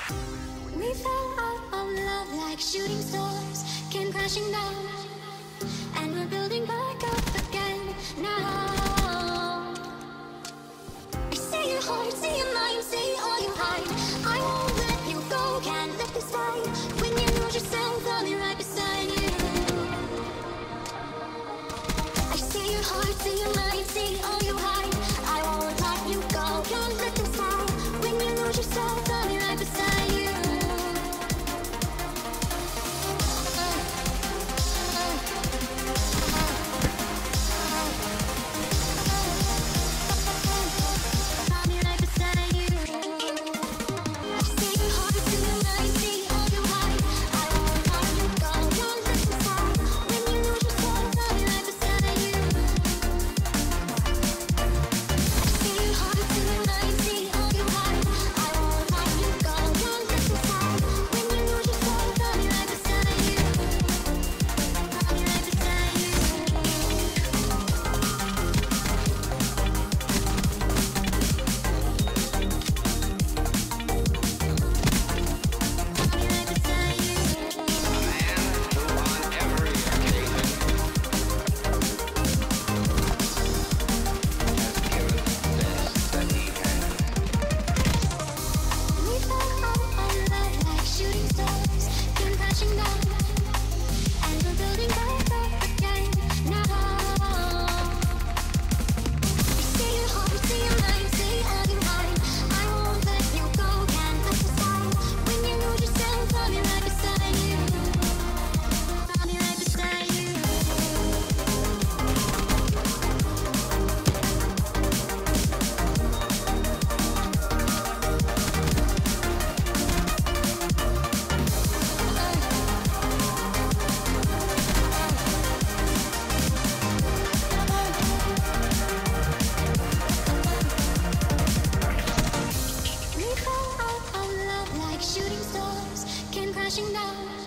We fell out of love like shooting stars, came crashing down, and we're building back up again now. I see your heart, see your mind, see all you hide. I won't let you go, can't let this fight. When you lose yourself, I'll be right beside you. I see your heart, see your mind, see all you hide. I won't let you go, can't let this fight. When you lose yourself, I'll be right beside you. Shooting stars came crashing down.